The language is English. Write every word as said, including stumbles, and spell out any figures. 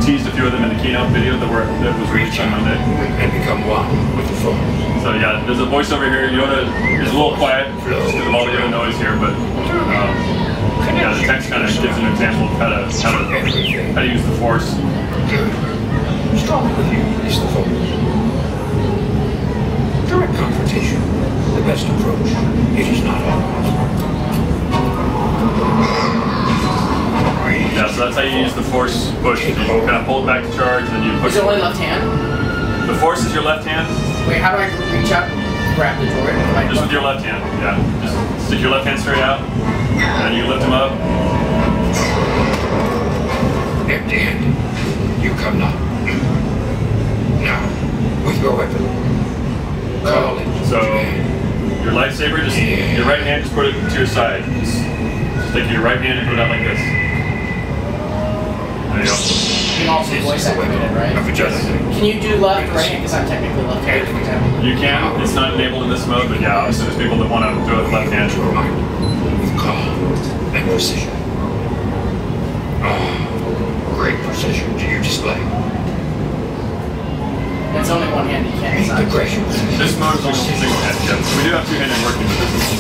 teased a few of them in the keynote video that were that was released on Monday. And become one with the Force. So yeah, there's a voiceover here. Yoda is a little quiet because of all the other noise here, but um, yeah, the text kind of gives an example of how to how to how to use the Force. Good. Strong with you is the Force. Direct confrontation, the best approach. It is not always. Yeah, so that's how you use the Force push. You kind of pull it back to charge, and then you push. Is it only left hand? The Force is your left hand. Wait, how do I reach up, grab the droid? Like, Just with your left hand, yeah. Just stick your left hand straight out, and you lift him up. Empty-handed. You come not. Now, with your weapon. Call it. So, your lightsaber, just your right hand, just put it to your side. Just, just take your right hand and put it out like this. There you go. You can also voice activate it, right? Can you do left or right hand? Because I'm technically left-handed, for example. You can. It's not enabled in this mode, but yeah, obviously there's people that want to do it with left hand. With calm and precision. Oh, great precision do you display. It's only one hand, you can't decide. Aggression. This mode is only single-handed, yeah. We do have two-handed working, but this is